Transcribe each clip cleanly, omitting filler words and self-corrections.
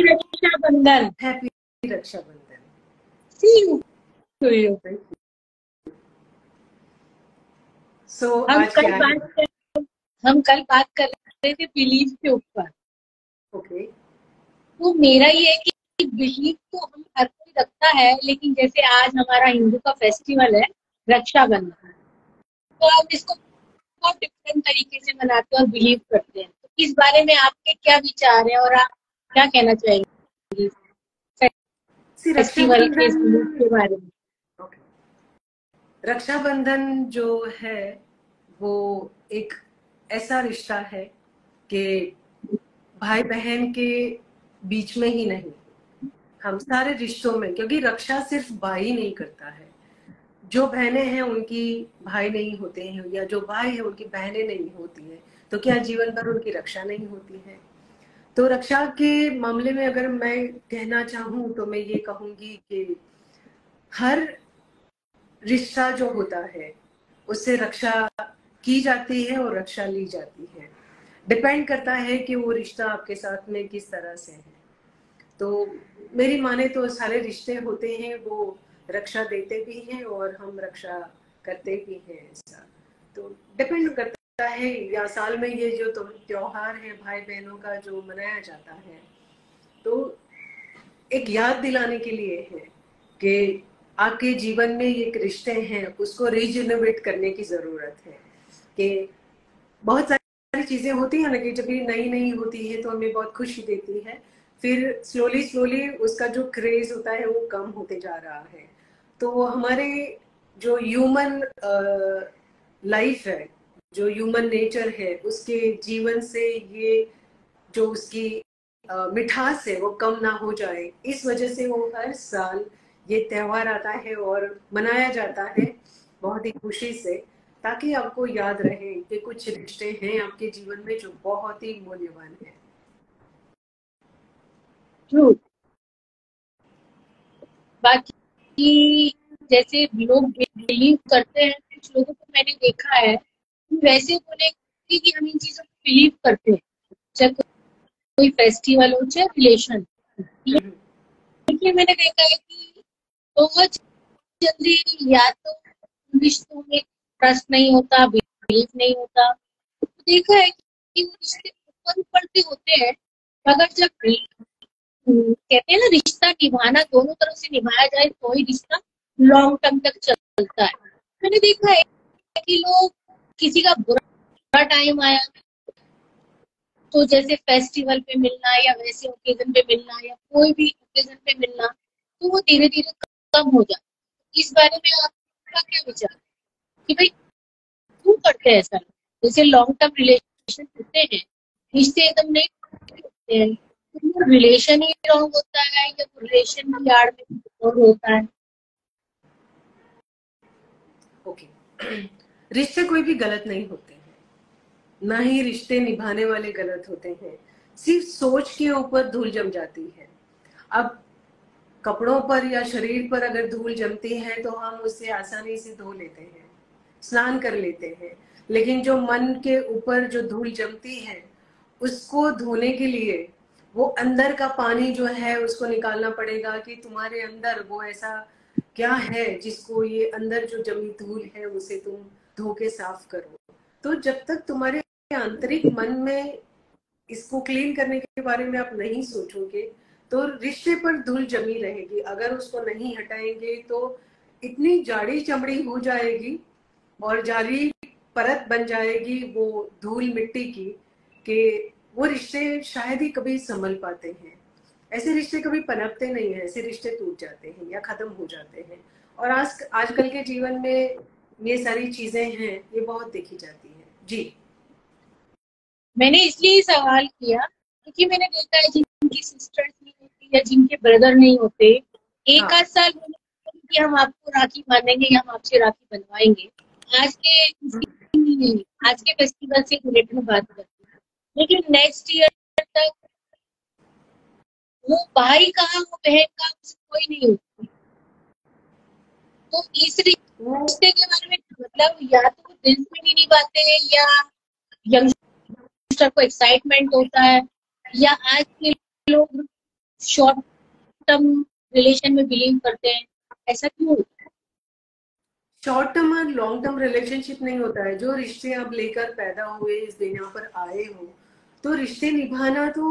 Rakshabandhan. Happy Rakshabandhan. See you to you. So हम आज कल क्या है? बात हम कल बात कर रहे थे बिलीफ के ऊपर। ओके। तो मेरा ये है कि बिलीफ तो हम हर कोई रखता है, लेकिन जैसे आज हमारा हिंदू का फेस्टिवल है रक्षाबंधन, तो हम इसको बहुत डिफरेंट तरीके से मनाते हैं और बिलीव करते हैं। तो इस बारे में आपके क्या विचार है और आप क्या कहना चाहेंगे फेस्टिवल के इस बिलीफ के बारे में? रक्षाबंधन जो है वो एक ऐसा रिश्ता है कि भाई बहन के बीच में ही नहीं, हम सारे रिश्तों में, क्योंकि रक्षा सिर्फ भाई नहीं करता है। जो बहनें हैं उनकी भाई नहीं होते हैं, या जो भाई है उनकी बहनें नहीं होती है, तो क्या जीवन भर उनकी रक्षा नहीं होती है? तो रक्षा के मामले में अगर मैं कहना चाहूँ तो मैं ये कहूंगी कि हर रिश्ता जो होता है उससे रक्षा की जाती है और रक्षा ली जाती है। डिपेंड करता है कि वो रिश्ता आपके साथ में किस तरह से है। तो मेरी माने तो सारे रिश्ते होते हैं वो रक्षा देते भी हैं और हम रक्षा करते भी हैं। ऐसा तो डिपेंड करता है। या साल में ये जो त्योहार है भाई बहनों का जो मनाया जाता है, तो एक याद दिलाने के लिए है कि आपके जीवन में एक रिश्ते हैं, उसको रिजेनरेट करने की जरूरत है। कि बहुत सारी चीजें होती है ना कि जब ये नई नई होती है तो हमें बहुत खुशी देती है, फिर स्लोली स्लोली उसका जो क्रेज होता है वो कम होते जा रहा है। तो हमारे जो ह्यूमन लाइफ है, जो ह्यूमन नेचर है, उसके जीवन से ये जो उसकी मिठास है वो कम ना हो जाए, इस वजह से वो हर साल ये त्योहार आता है और मनाया जाता है बहुत ही खुशी से, ताकि आपको याद रहे कि कुछ रिश्ते हैं आपके जीवन में जो बहुत ही मूल्यवान है। ट्रू। बाकी जैसे लोग बिलीव करते हैं, कुछ लोगों को मैंने देखा है कि वैसे बोलेंगे कि हम इन चीजों को बिलीव करते हैं, चाहे कोई फेस्टिवल हो चाहे रिलेशन। लेकिन मैंने देखा है कि बहुत जल्दी या तो रिश्तों में ट्रस्ट नहीं होता, बिलीव नहीं होता। तो देखा है कि वो रिश्ते ऊपर ऊपर से होते हैं, मगर जब कहते हैं ना रिश्ता निभाना, दोनों तरफ से निभाया जाए तो ही रिश्ता लॉन्ग टर्म तक चलता है। मैंने देखा है कि लोग, किसी का बुरा टाइम आया तो जैसे फेस्टिवल पे मिलना या वैसे ओकेजन पे मिलना या कोई भी ओकेजन पे मिलना, तो वो धीरे धीरे कम हो जाता है। इस बारे में आपका क्या विचार कि भाई क्यों करते हैं ऐसा? जैसे लॉन्ग टर्म रिलेशन होते हैं, रिश्ते एकदम नहीं होते हैं, तो रिलेशन ही रॉन्ग होता है या रिलेशन की आड़ में और होता है? ओके। रिश्ते कोई भी गलत नहीं होते हैं, ना ही रिश्ते निभाने वाले गलत होते हैं। सिर्फ सोच के ऊपर धूल जम जाती है। अब कपड़ों पर या शरीर पर अगर धूल जमती है तो हम उसे आसानी से धो लेते हैं, स्नान कर लेते हैं। लेकिन जो मन के ऊपर जो धूल जमती है, उसको धोने के लिए वो अंदर का पानी जो है उसको निकालना पड़ेगा कि तुम्हारे अंदर वो ऐसा क्या है जिसको ये अंदर जो जमी धूल है उसे तुम धो के साफ करो। तो जब तक तुम्हारे आंतरिक मन में इसको क्लीन करने के बारे में आप नहीं सोचोगे तो रिश्ते पर धूल जमी रहेगी। अगर उसको नहीं हटाएंगे तो इतनी जाड़ी चमड़ी हो जाएगी और जाली परत बन जाएगी वो धूल मिट्टी की, कि वो रिश्ते शायद ही कभी संभल पाते हैं। ऐसे रिश्ते कभी पनपते नहीं है, ऐसे रिश्ते टूट जाते हैं या खत्म हो जाते हैं। और आजकल के जीवन में ये सारी चीजें हैं, ये बहुत देखी जाती है। जी। मैंने इसलिए सवाल किया क्योंकि मैंने देखा है जिनकी सिस्टर्स नहीं होती या जिनके ब्रदर नहीं होते, एक आध साल कि हम आपको राखी बांधेंगे या हम आपसे राखी बनवाएंगे, आज के फेस्टिवल से रिलेटेड बात करते हैं, लेकिन नेक्स्ट ईयर तक वो भाई कहाँ वो बहन कहाँ कोई नहीं होता। तो इस रिश्ते के बारे में मतलब या तो वो दिल से नहीं निभाते हैं या यंगस्टर को एक्साइटमेंट होता है, या आज के लोग शॉर्ट टर्म रिलेशन में बिलीव करते हैं, ऐसा क्यों होता है? शॉर्ट टर्म और लॉन्ग टर्म रिलेशनशिप नहीं होता है। जो रिश्ते आप लेकर पैदा हुए, इस दुनिया पर आए हो, तो रिश्ते निभाना तो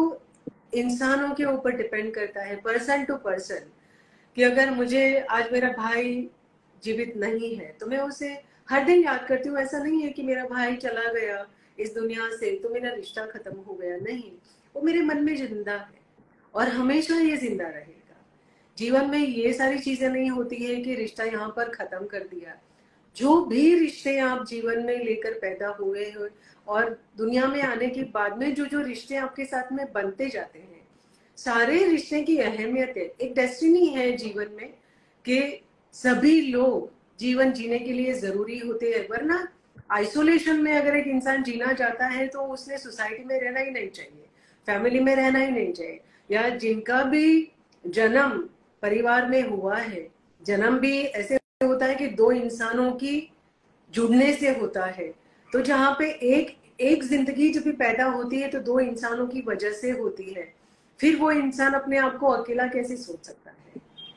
इंसानों के ऊपर डिपेंड करता है, पर्सन टू पर्सन। कि अगर मुझे आज मेरा भाई जीवित नहीं है तो मैं उसे हर दिन याद करती हूँ। ऐसा नहीं है कि मेरा भाई चला गया इस दुनिया से तो मेरा रिश्ता खत्म हो गया, नहीं, वो मेरे मन में जिंदा है और हमेशा ये जिंदा रहेगा। जीवन में ये सारी चीजें नहीं होती है कि रिश्ता यहाँ पर खत्म कर दिया। जो भी रिश्ते आप जीवन में लेकर पैदा हुए हो और दुनिया में आने के बाद में जो जो रिश्ते आपके साथ में बनते जाते हैं, सारे रिश्ते की अहमियत है, एक डेस्टिनी है जीवन में कि सभी लोग जीवन जीने के लिए जरूरी होते हैं। वरना आइसोलेशन में अगर एक इंसान जीना चाहता है तो उसने सोसाइटी में रहना ही नहीं चाहिए, फैमिली में रहना ही नहीं चाहिए। या जिनका भी जन्म परिवार में हुआ है, जन्म भी ऐसे होता है कि दो इंसानों की जुड़ने से होता है। तो जहाँ पे एक एक जिंदगी जब भी पैदा होती है तो दो इंसानों की वजह से होती है। फिर वो इंसान अपने आप को अकेला कैसे सोच सकता है?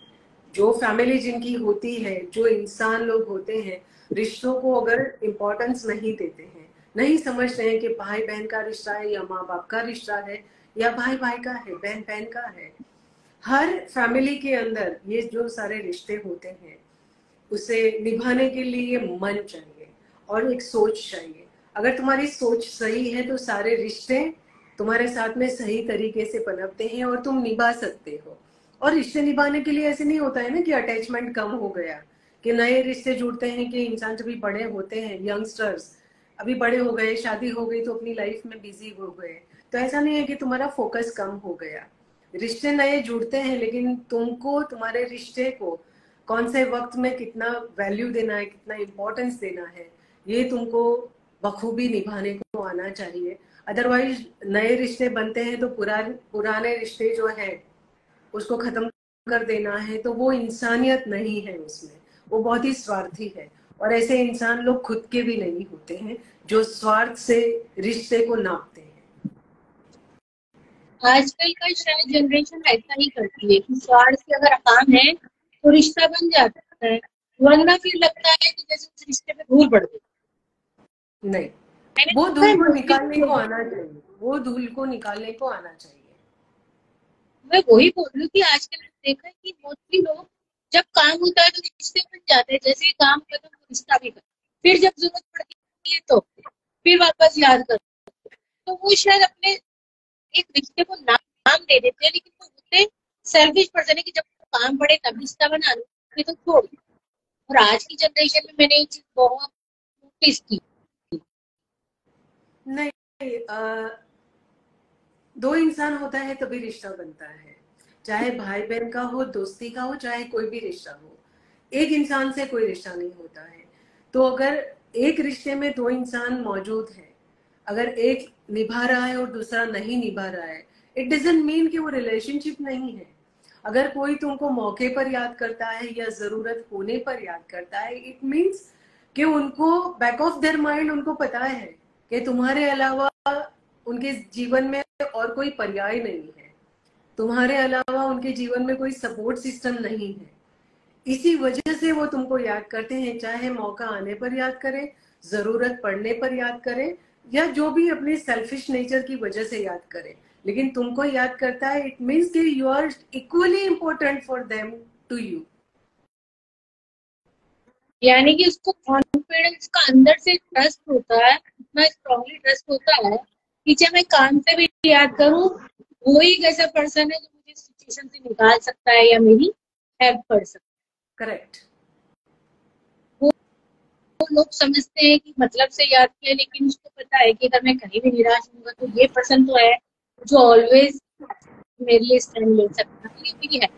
जो फैमिली जिनकी होती है, जो इंसान लोग होते हैं, रिश्तों को अगर इम्पोर्टेंस नहीं देते हैं, नहीं समझते हैं कि भाई बहन का रिश्ता है या माँ बाप का रिश्ता है या भाई भाई का है, बहन बहन का है, हर फैमिली के अंदर ये जो सारे रिश्ते होते हैं उसे निभाने के लिए मन चाहिए और एक सोच चाहिए। अगर तुम्हारी सोच सही है तो सारे रिश्ते तुम्हारे साथ में सही तरीके से पनपते हैं और तुम निभा सकते हो। और रिश्ते निभाने के लिए ऐसे नहीं होता है ना कि अटैचमेंट कम हो गया, कि नए रिश्ते जुड़ते हैं कि इंसान जब भी बड़े होते हैं, यंगस्टर्स अभी बड़े हो गए, शादी हो गई तो अपनी लाइफ में बिजी हो गए, तो ऐसा नहीं है कि तुम्हारा फोकस कम हो गया। रिश्ते नए जुड़ते हैं लेकिन तुमको तुम्हारे रिश्ते को कौन से वक्त में कितना वैल्यू देना है, कितना इम्पोर्टेंस देना है, ये तुमको बखूबी निभाने को आना चाहिए। अदरवाइज नए रिश्ते बनते हैं तो पुराने रिश्ते जो है उसको खत्म कर देना है, तो वो इंसानियत नहीं है उसमें, वो बहुत ही स्वार्थी है। और ऐसे इंसान लोग खुद के भी नहीं होते हैं जो स्वार्थ से रिश्ते को नापते हैं। आजकल का शायद जनरेशन ऐसा ही करती है कि स्वार्थ से अगर काम है तो रिश्ता बन जाता है, वरना फिर लगता है कि जैसे उस रिश्ते में धूल पड़ गई। नहीं, मैंने वो देखा धूल है को मोस्टली निकालने को आना चाहिए, वो धूल को निकालने को आना चाहिए। मैं वही बोल रही हूँ कि आजकल मैंने देखा है कि मोस्टली लोग जब काम होता है तो रिश्ते बन जाते हैं, जैसे ही काम खत्म तो रिश्ता भी खत्म, फिर जब जरूरत पड़ती है तो फिर वापस याद कर, तो वो शायद अपने एक रिश्ते को नाम दे देते हैं, लेकिन वो होते सेल्फिश पर्सन है कि जब काम पड़े तब रिश्ता बना लो, नहीं तो छोड़ दो। और आज की जनरेशन में मैंने ये चीज बहुत नोटिस की। नहीं, दो इंसान होता है तभी रिश्ता बनता है, चाहे भाई बहन का हो, दोस्ती का हो, चाहे कोई भी रिश्ता हो। एक इंसान से कोई रिश्ता नहीं होता है। तो अगर एक रिश्ते में दो इंसान मौजूद हैं, अगर एक निभा रहा है और दूसरा नहीं निभा रहा है, इट डजंट मीन कि वो रिलेशनशिप नहीं है। अगर कोई तुमको मौके पर याद करता है या जरूरत होने पर याद करता है, इट मीन्स कि उनको बैक ऑफ देयर माइंड उनको पता है कि तुम्हारे अलावा उनके जीवन में और कोई पर्याय नहीं है, तुम्हारे अलावा उनके जीवन में कोई सपोर्ट सिस्टम नहीं है। इसी वजह से वो तुमको याद करते हैं, चाहे मौका आने पर याद करें, जरूरत पड़ने पर याद करें, या जो भी अपने सेल्फिश नेचर की वजह से याद करें, लेकिन तुमको याद करता है। इट मीन्स कि you are equally important for them to you. यानी कि उसको कॉन्फिडेंस का अंदर से ट्रस्ट होता है, इतना स्ट्रांगली ट्रस्ट होता है कि चाहे मैं काम से भी याद करूं, वो ही एक ऐसा पर्सन है जो मुझे सिचुएशन से निकाल सकता है या मेरी हेल्प कर सकता करेक्ट। है। वो लोग समझते हैं कि मतलब से याद किया, लेकिन उसको पता है कि अगर मैं कहीं भी निराश हूँ तो ये पर्सन तो है जो ऑलवेज मेरे लिए स्टैंड ले सकता है, ये मेरी है।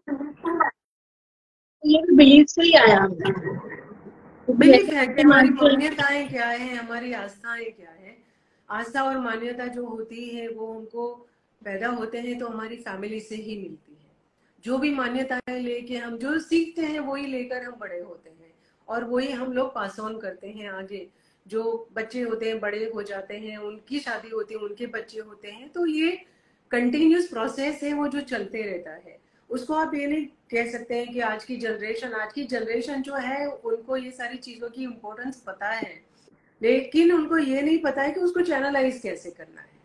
तो ये भी बिलीव से ही आया हमें, क्योंकि बिलीफ है कि ऐसे हमारी मानते हैं। मान्यताएं क्या है, हमारी आस्थाएं क्या है। आस्था और मान्यता जो होती है वो हमको पैदा होते हैं तो हमारी फैमिली से ही मिलती है। जो भी मान्यताएं लेके हम जो सीखते हैं वही लेकर हम बड़े होते हैं और वही हम लोग पास ऑन करते हैं आगे। जो बच्चे होते हैं बड़े हो जाते हैं, उनकी शादी होती है, उनके बच्चे होते हैं, तो ये कंटिन्यूस प्रोसेस है वो जो चलते रहता है। उसको आप ये नहीं कह सकते हैं कि आज की जनरेशन जो है उनको ये सारी चीजों की इम्पोर्टेंस पता है, लेकिन उनको ये नहीं पता है कि उसको चैनलाइज कैसे करना है।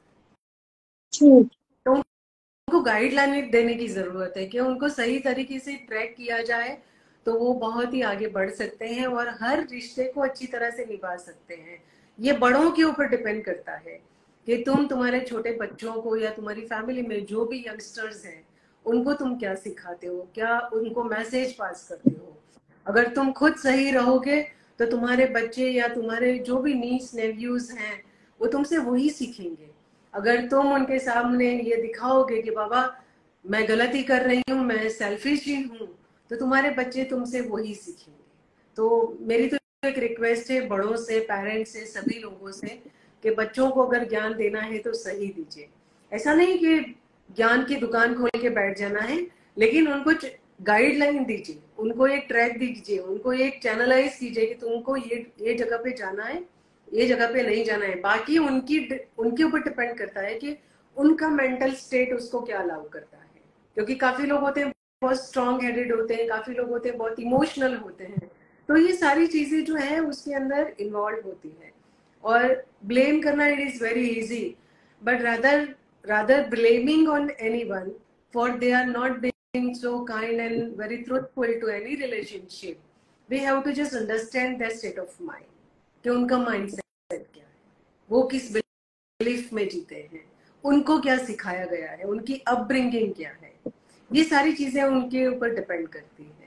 तो उनको गाइडलाइन देने की जरूरत है कि उनको सही तरीके से ट्रैक किया जाए तो वो बहुत ही आगे बढ़ सकते हैं और हर रिश्ते को अच्छी तरह से निभा सकते हैं। ये बड़ों के ऊपर डिपेंड करता है कि तुम तुम्हारे छोटे बच्चों को या तुम्हारी फैमिली में जो भी यंगस्टर्स हैं उनको तुम क्या सिखाते हो, क्या उनको मैसेज पास करते हो। अगर तुम खुद सही रहोगे तो तुम्हारे बच्चे या तुम्हारे जो भी नीस नेव्यूज हैं वो तुमसे वही सीखेंगे। अगर तुम उनके सामने ये दिखाओगे कि बाबा मैं गलती कर रही हूँ, मैं सेल्फिश ही हूँ, तो तुम्हारे बच्चे तुमसे वही सीखेंगे। तो मेरी तो एक रिक्वेस्ट है बड़ों से, पेरेंट्स से, सभी लोगों से कि बच्चों को अगर ज्ञान देना है तो सही दीजिए। ऐसा नहीं कि ज्ञान की दुकान खोल के बैठ जाना है, लेकिन उनको गाइडलाइन दीजिए, उनको एक ट्रैक दीजिए, उनको एक चैनलाइज कीजिए कि तुमको ये जगह पे जाना है, ये जगह पे नहीं जाना है। बाकी उनके ऊपर डिपेंड करता है कि उनका मेंटल स्टेट उसको क्या अलाउ करता है। क्योंकि काफी लोग होते हैं बहुत स्ट्रांग हेडेड होते हैं, काफी लोग होते हैं बहुत इमोशनल होते हैं, तो ये सारी चीजें जो है उसके अंदर इन्वॉल्व होती है। और ब्लेम करना it is very easy, but rather blaming on anyone for they are not being so kind and very truthful to any relationship, we have to just understand their state of mind कि उनका mindset क्या है, वो किस belief में जीते हैं, उनको क्या सिखाया गया है, उनकी अपब्रिंगिंग क्या है। ये सारी चीजें उनके ऊपर डिपेंड करती है।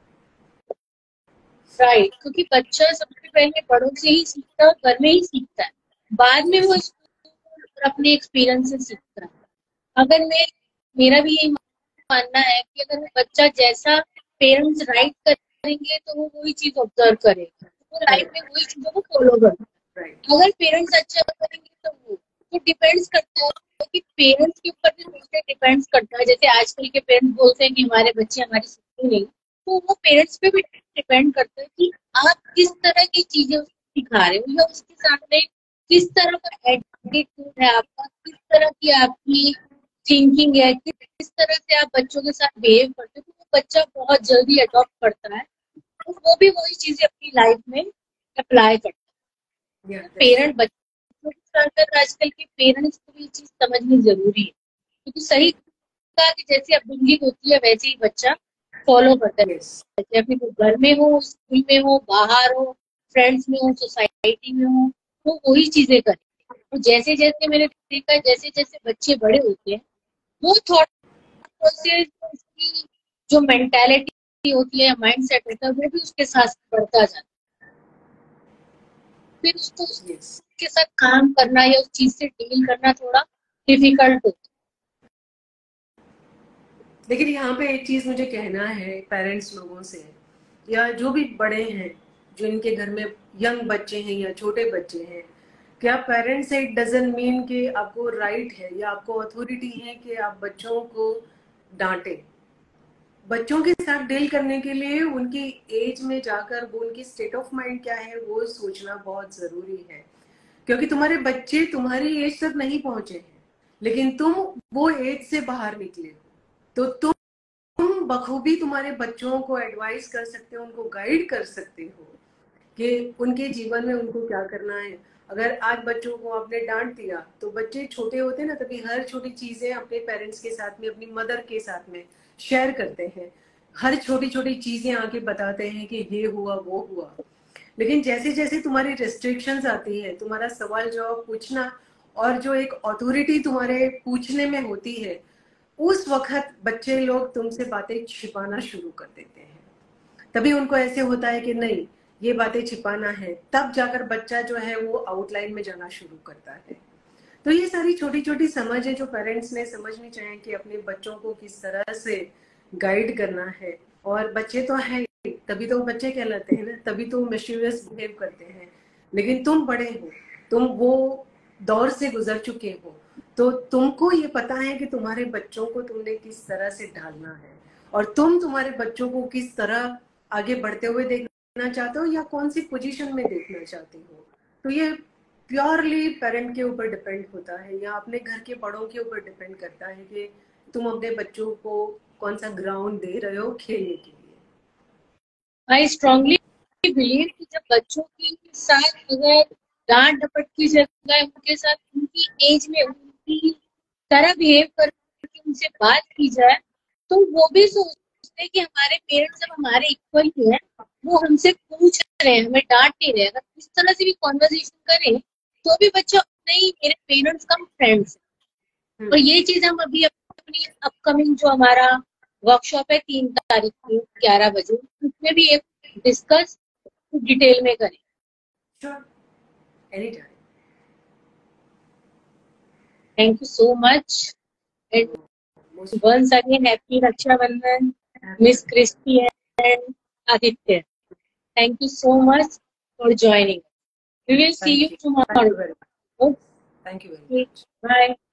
राइट, क्योंकि बच्चा सबसे पहले बड़ों से ही सीखता है, घर में ही सीखता है, बाद में वो स्कूल और अपने एक्सपीरियंस से सीखता है। अगर मेरा भी यही मानना है कि अगर वो बच्चा जैसा पेरेंट्स राइट करेंगे तो वो वही चीज ऑब्जर्व करेगा, वो लाइफ में वही चीजों को फॉलो करेगा। अगर पेरेंट्स अच्छा करेंगे तो वो डिपेंड्स करता है कि पेरेंट्स के ऊपर भी मुझसे डिपेंड्स करता है। जैसे आजकल के पेरेंट्स बोलते हैं कि हमारे बच्चे हमारी सुनते नहीं, तो वो पेरेंट्स पे भी डिपेंड करता है कि आप किस तरह की चीजें उसको सिखा रहे हो या उसके सामने किस तरह का एटीट्यूड है आपका, किस तरह की आपकी थिंकिंग है, किस तरह से आप बच्चों के साथ बिहेव करते हो। तो वो बच्चा बहुत जल्दी अडॉप्ट करता है और वो भी वही चीजें अपनी लाइफ में अप्लाई करता है। पेरेंट बच्चों के साथ साथ आजकल के पेरेंट्स को भी ये चीज समझनी जरूरी है, क्योंकि सही कहा कि जैसे अपब्रिंगिंग होती है वैसे ही बच्चा फॉलो करता है। चाहे फिर वो घर में हो, स्कूल में हो, बाहर हो, फ्रेंड्स में हो, सोसाइटी में हो, वो वही चीजें करे। तो जैसे जैसे मैंने देखा है, जैसे जैसे बच्चे बड़े होते हैं वो थॉट प्रोसेस, उसकी जो मेंटालिटी होती है, माइंड सेट होता है, वो भी उसके साथ बढ़ता जाता है। फिर उसको उसके साथ काम करना या उस चीज से डील करना थोड़ा डिफिकल्ट होता है। लेकिन यहाँ पे एक चीज मुझे कहना है पेरेंट्स लोगों से या जो भी बड़े हैं, जो इनके घर में यंग बच्चे हैं या छोटे बच्चे हैं, क्या पेरेंट्स से इट डजंट मीन कि आपको राइट है या आपको अथॉरिटी है कि आप बच्चों को डांटे। बच्चों के साथ डील करने के लिए उनकी एज में जाकर वो उनकी स्टेट ऑफ माइंड क्या है वो सोचना बहुत जरूरी है। क्योंकि तुम्हारे बच्चे तुम्हारी एज तक नहीं पहुंचे हैं, लेकिन तुम वो एज से बाहर निकले हो, तो तुम बखूबी तुम्हारे बच्चों को एडवाइस कर सकते हो, उनको गाइड कर सकते हो कि उनके जीवन में उनको क्या करना है। अगर आज बच्चों को आपने डांट दिया तो बच्चे छोटे होते हैं ना, तभी हर छोटी चीजें अपने पेरेंट्स के साथ में, अपनी मदर के साथ में शेयर करते हैं, हर छोटी छोटी चीजें आके बताते हैं कि ये हुआ वो हुआ। लेकिन जैसे जैसे तुम्हारी रेस्ट्रिक्शंस आती है, तुम्हारा सवाल जवाब पूछना और जो एक अथॉरिटी तुम्हारे पूछने में होती है, उस वक्त बच्चे लोग तुमसे बातें छिपाना शुरू कर देते हैं। तभी उनको ऐसे होता है कि नहीं ये बातें छिपाना है, तब जाकर बच्चा जो है वो आउटलाइन में जाना शुरू करता है। तो ये सारी छोटी छोटी समझ है जो पेरेंट्स ने समझनी चाहिए कि अपने बच्चों को किस तरह से गाइड करना है। और बच्चे तो है तभी तो बच्चे कहलाते हैं ना, तभी तो मिस्टीरियस बिहेव करते हैं। लेकिन तुम बड़े हो, तुम वो दौर से गुजर चुके हो, तो तुमको ये पता है कि तुम्हारे बच्चों को तुमने किस तरह से ढालना है और तुम तुम्हारे बच्चों को किस तरह आगे बढ़ते हुए देखना चाहते हो या कौन सी पोजीशन में देखना चाहते हो। तो ये प्योरली पेरेंट के ऊपर डिपेंड होता है या अपने घर के बड़ों के ऊपर डिपेंड करता है कि तुम अपने बच्चों को कौन सा ग्राउंड दे रहे हो खेलने के लिए। आई स्ट्रांगली बिलीव कि जब बच्चों के साथ अगर डांट डपट की जगह उनके साथ उनकी एज में उनकी तरह बिहेव करके उनसे बात की जाए, तो वो भी सोचते हैं कि हमारे पेरेंट्स जब हमारे इक्वल ही हैं, वो हमसे पूछ रहे हैं, हमें डांट नहीं रहे। अगर इस तरह से भी कॉन्वर्सेशन करें तो भी बच्चा नहीं, मेरे पेरेंट्स कम फ्रेंड्स हैं। और ये चीज हम अभी अपनी अपकमिंग जो हमारा वर्कशॉप है 3 तारीख को 11 बजे, उसमें भी एक डिस्कस डिटेल में करें। Sure. Anytime. Thank you so much. And once again, happy Raksha Bandhan, Miss Christy and Aditya. Thank you so much for joining. We will see you tomorrow. Thank you very much. Okay. Thank you very much. Bye.